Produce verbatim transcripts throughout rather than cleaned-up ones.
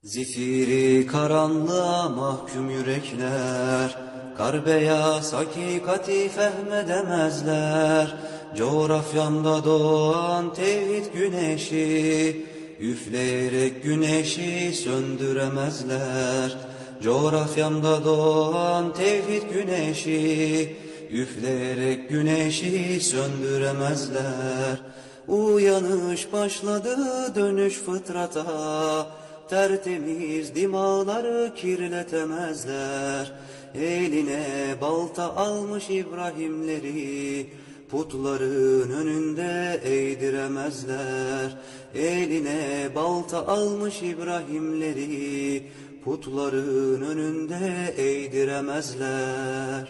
Zifiri karanlığa mahkum yürekler, kar beyaz hakikati fehmedemezler. Coğrafyamda doğan tevhid güneşi, üfleyerek güneşi söndüremezler. Coğrafyamda doğan tevhid güneşi, üfleyerek güneşi söndüremezler. Uyanış başladı, dönüş fıtrata, tertemiz dimaları kirletemezler. Eline balta almış İbrahimleri, putların önünde eğdiremezler. Eline balta almış İbrahimleri, putların önünde eğdiremezler.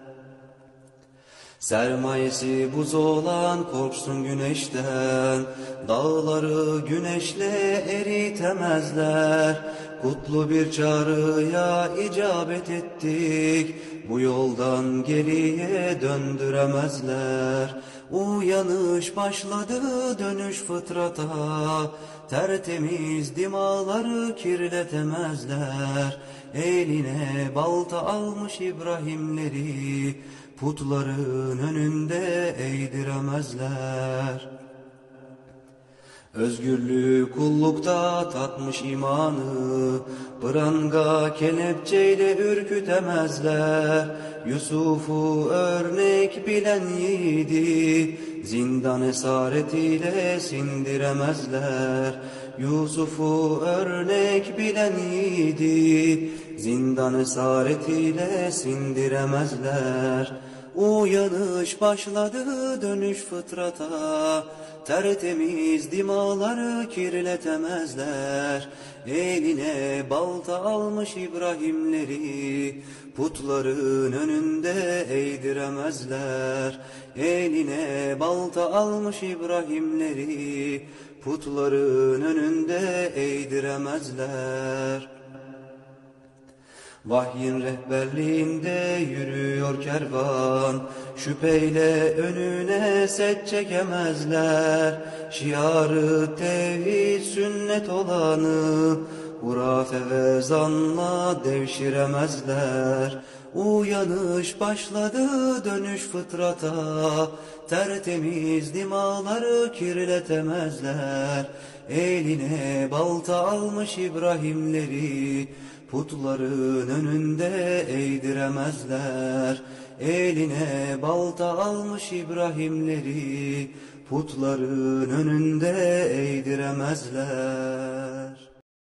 Sermayesi buz olan korksun güneşten, dağları güneşle eritemezler. Kutlu bir çağrıya icabet ettik, bu yoldan geriye döndüremezler. Uyanış başladı, dönüş fıtrata, tertemiz dimaları kirletemezler. Eline balta almış İbrahimleri, putların önünde eğdiremezler. Özgürlüğü kullukta tatmış imanı, pranga kelepçeyle ürkütemezler. Yusuf'u örnek bilen yiğidi, zindan esaretiyle sindiremezler. Yusuf'u örnek bilen yiğidi, zindan esaretiyle sindiremezler. Uyanış başladı, dönüş fıtrata, tertemiz dimaları kirletemezler. Eline balta almış İbrahimleri, putların önünde eğdiremezler. Eline balta almış İbrahimleri, putların önünde eğdiremezler. Vahyin rehberliğinde yürüyor kervan, şüpheyle önüne set çekemezler. Şiarı tevhid sünnet olanı, hurafe ve zanla devşiremezler. Uyanış başladı, dönüş fıtrata, tertemiz dimaları kirletemezler. Eline balta almış İbrahimleri, putların önünde eğdiremezler. Eline balta almış İbrahimleri, putların önünde eğdiremezler.